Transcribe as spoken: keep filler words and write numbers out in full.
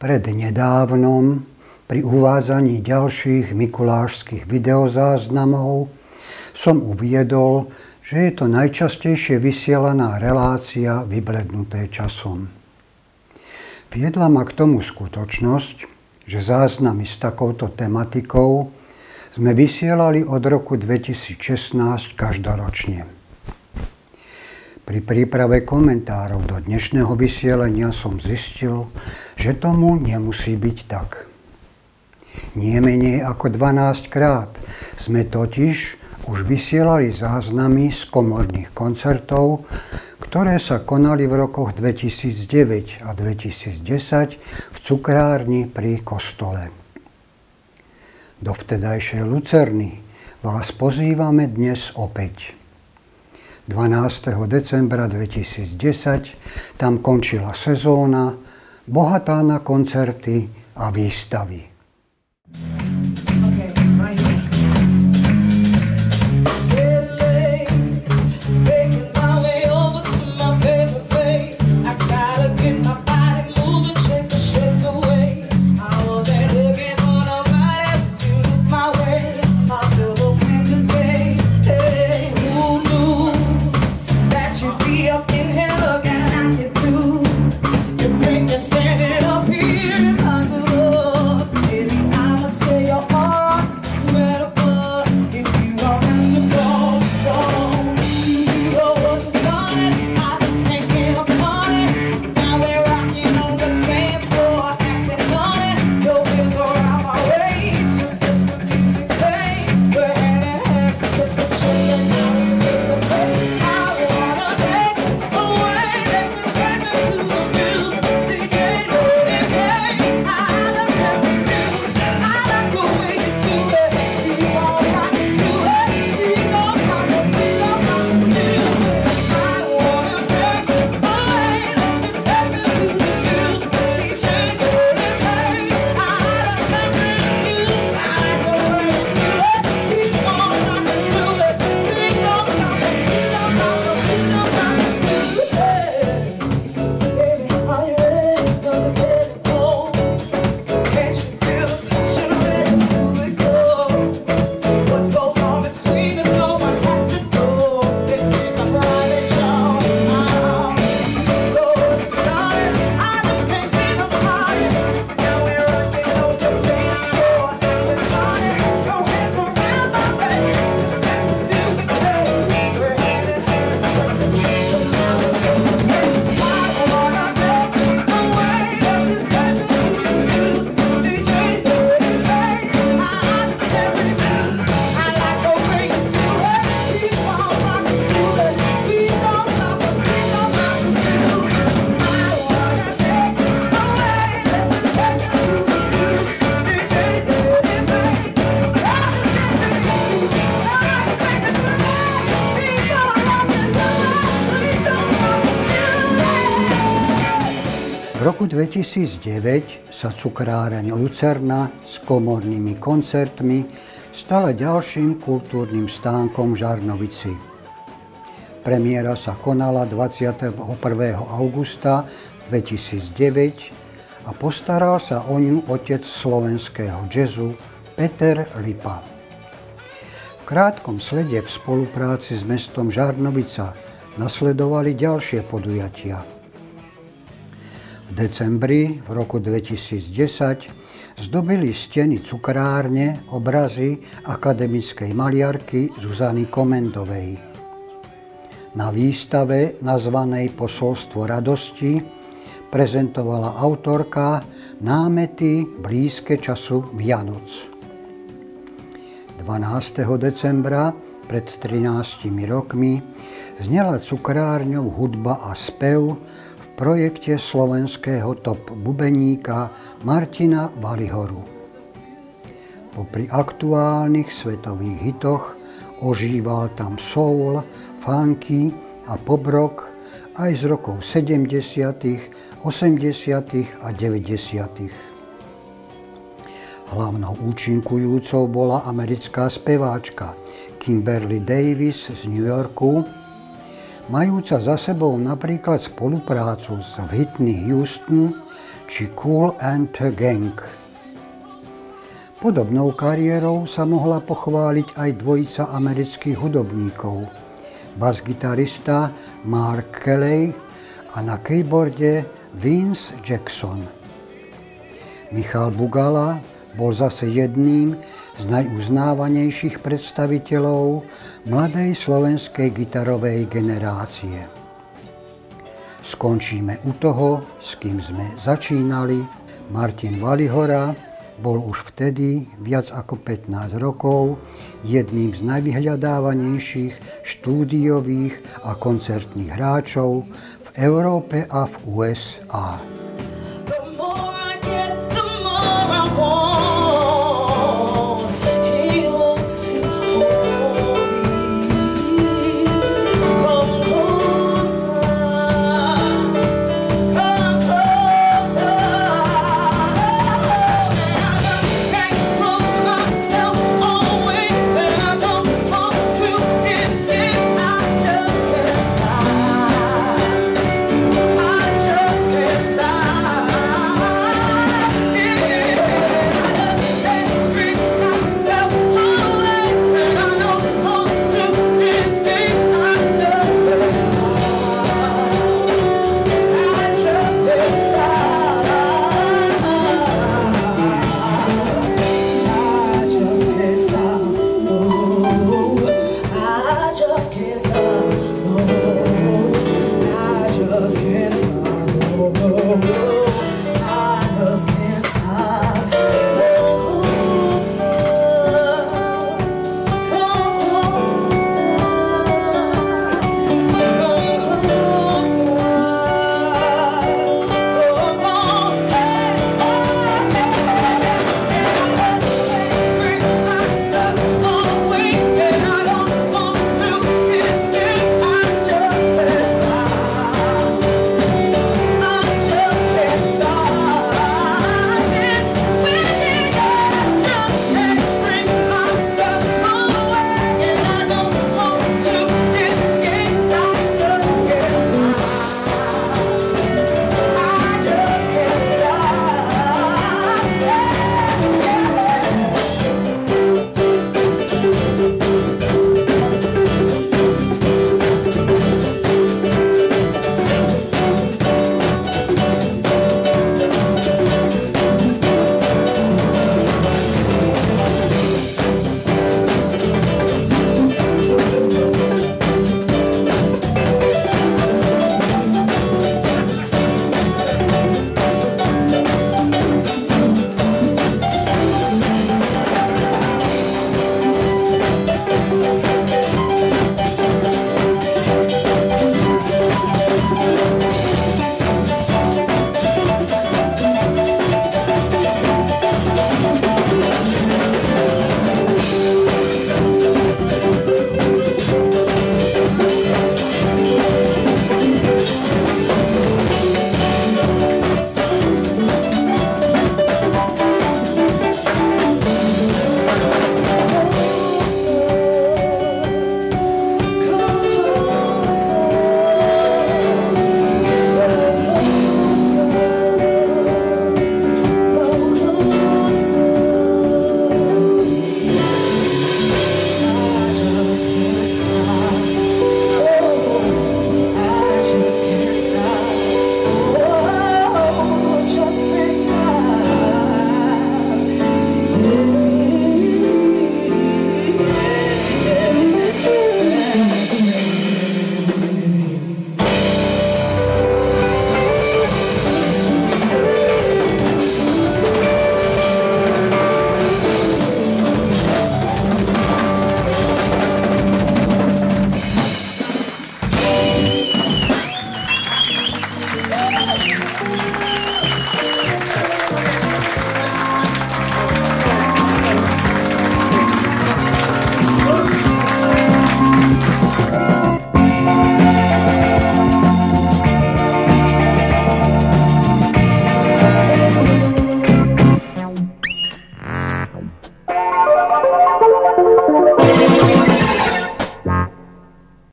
Prednedávnom pri uvádzaní ďalších mikulášskych videozáznamov som uviedol, že je to najčastejšie vysielaná relácia vyblednuté časom. Viedla ma k tomu skutočnosť, že záznamy s takouto tematikou sme vysielali od roku dvetisícšestnásť každoročne. Pri príprave komentárov do dnešného vysielania som zistil, že tomu nemusí byť tak. Nie menej ako dvanásť krát sme totiž už vysielali záznamy z komorných koncertov, ktoré sa konali v rokoch dvetisícdeväť a dvetisícdesať v cukrárni pri kostole. Do vtedajšej Lucerny vás pozývame dnes opäť. dvanásteho decembra dvetisícdesať tam končila sezóna, bohatá na koncerty a výstavy. V roku dvetisícdeväť sa cukráreň Lucerna s komornými koncertmi stala ďalším kultúrnym stánkom v Žarnovici. Premiéra sa konala dvadsiateho prvého augusta dvetisícdeväť a postaral sa o ňu otec slovenského jazzu Peter Lipa. V krátkom slede v spolupráci s mestom Žarnovica nasledovali ďalšie podujatia. V decembri v roku dvetisícdesať zdobili steny cukrárne obrazy akademickej maliarky Zuzany Komendovej. Na výstave nazvanej Posolstvo radosti prezentovala autorka námety blízke času Vianoc. dvanásteho decembra pred trinástimi rokmi znela cukrárňou hudba a spev v projekte slovenského top bubeníka Martina Valihoru. Popri aktuálnych svetových hitoch ožíval tam soul, funky a pop rock aj z rokov sedemdesiatych, osemdesiatych a deväťdesiatych. Hlavnou účinkujúcou bola americká speváčka Kimberly Davis z New Yorku, majúca za sebou napríklad spoluprácu s Whitney Houston či Kool and the Gang. Podobnou kariérou sa mohla pochváliť aj dvojica amerických hudobníkov, basgitarista Mark Kelley a na keyboarde Vince Jackson. Michal Bugala bol zase jedným z najuznávanejších predstaviteľov mladej slovenskej gitarovej generácie. Skončíme u toho, s kým sme začínali. Martin Valihora bol už vtedy, viac ako pätnásť rokov, jedným z najvyhľadávanejších štúdiových a koncertných hráčov v Európe a v ú es á.